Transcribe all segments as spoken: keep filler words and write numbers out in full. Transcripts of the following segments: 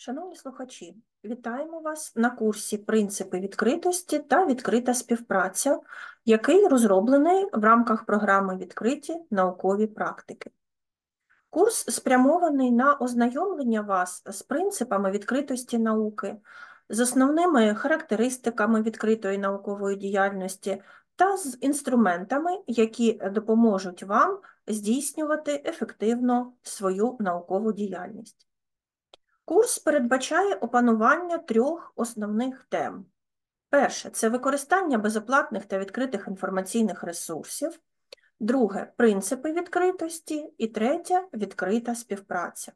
Шановні слухачі, вітаємо вас на курсі «Принципи відкритості та відкрита співпраця», який розроблений в рамках програми «Відкриті наукові практики». Курс спрямований на ознайомлення вас з принципами відкритості науки, з основними характеристиками відкритої наукової діяльності та з інструментами, які допоможуть вам здійснювати ефективно свою наукову діяльність. Курс передбачає опанування трьох основних тем. Перше – це використання безоплатних та відкритих інформаційних ресурсів. Друге – принципи відкритості. І третє – відкрита співпраця.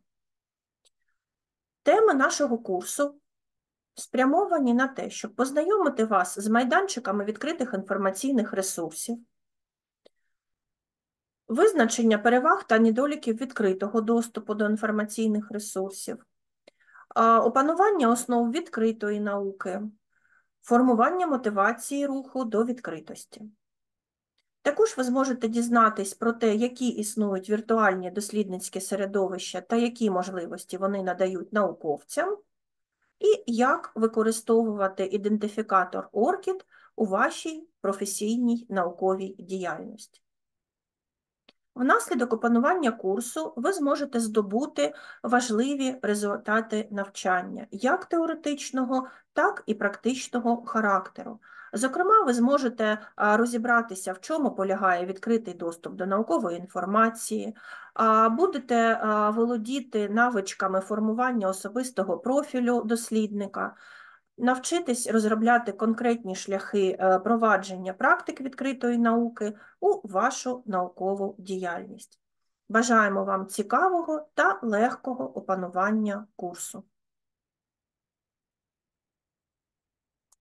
Теми нашого курсу спрямовані на те, щоб познайомити вас з майданчиками відкритих інформаційних ресурсів, визначення переваг та недоліків відкритого доступу до інформаційних ресурсів, опанування основ відкритої науки, формування мотивації руху до відкритості. Також ви зможете дізнатись про те, які існують віртуальні дослідницькі середовища та які можливості вони надають науковцям, і як використовувати ідентифікатор оркід у вашій професійній науковій діяльності. Внаслідок опанування курсу ви зможете здобути важливі результати навчання, як теоретичного, так і практичного характеру. Зокрема, ви зможете розібратися, в чому полягає відкритий доступ до наукової інформації, будете володіти навичками формування особистого профілю дослідника, навчитись розробляти конкретні шляхи провадження практик відкритої науки у вашу наукову діяльність. Бажаємо вам цікавого та легкого опанування курсу.